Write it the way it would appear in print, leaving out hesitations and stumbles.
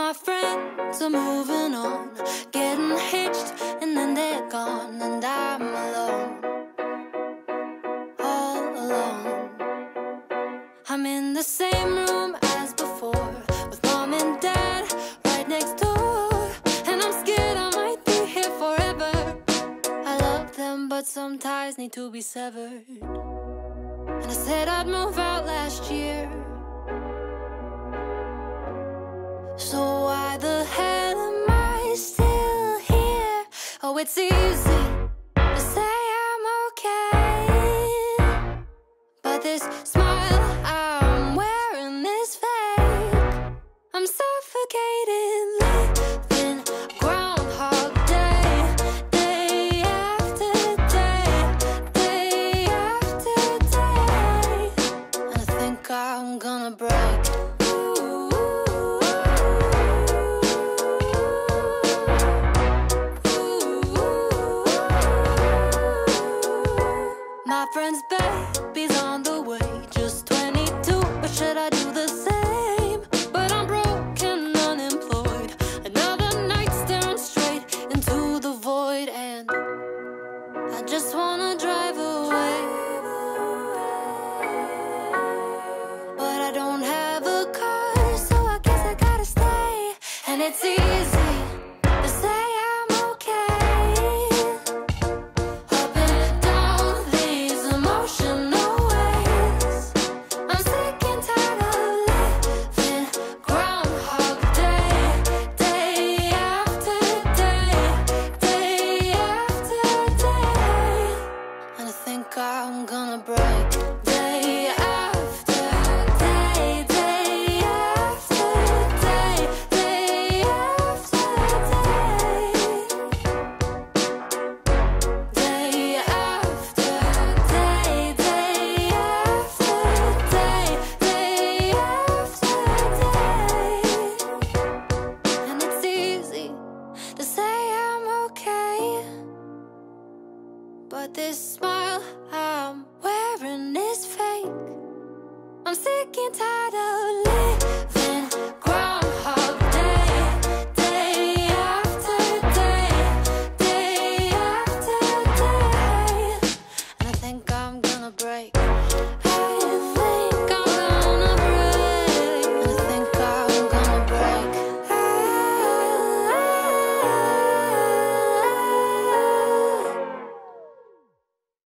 my friends are moving on, getting hitched, and then they're gone, and I'm alone, all alone. I'm in the same room as before, with mom and dad right next door, and I'm scared I might be here forever. I love them, but some ties need to be severed. And I said I'd move out last year, so why the hell am I still here? Oh, it's easy to say I'm okay, but this smile I'm wearing is fake. I'm suffocating, living Groundhog Day, day after day, day after day, and I think I'm gonna break. My friend's baby's on the way, just 22, but should I do the same? But I'm broken, unemployed, another night staring straight into the void, and I just wanna drive away, but I don't have a car, so I guess I gotta stay. And it's easy to say I'm okay, up and down these emotional ways. I'm sick and tired of living Groundhog Day, day after day, day after day, and I think I'm gonna break. Day after day, day after day, day after day, day after day, day after day, day after day, and it's easy to say I'm okay, but this smile I'm wearing is fake. I'm sick and tired of